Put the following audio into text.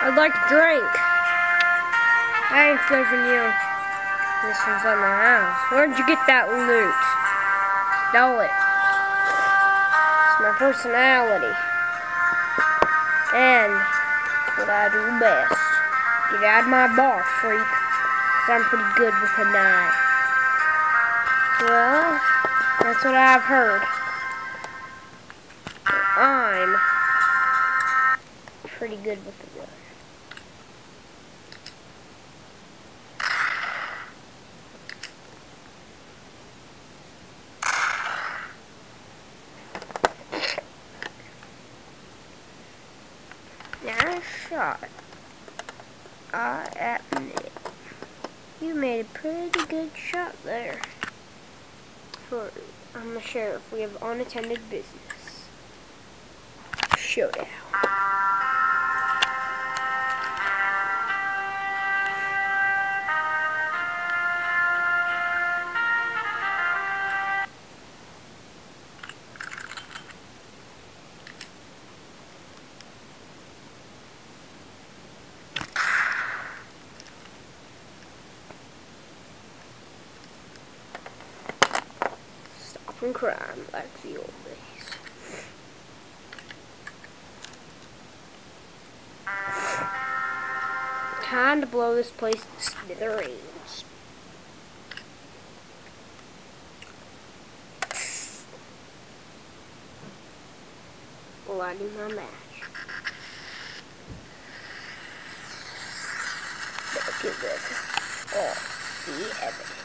I'd like a drink. Thanks, loving you. This one's on the house. Where'd you get that loot? Stole it. It's my personality. And it's what I do best. Get out of my bar, freak. 'Cause I'm pretty good with a knife. Well, that's what I've heard. I'm pretty good with the gun. Nice shot. I admit. You made a pretty good shot there. I'm the sheriff. We have unattended business. Showdown. Stopping crime like the old days. Time to blow this place to smithereens. Lighting my match. Look at this. Oh, the evidence.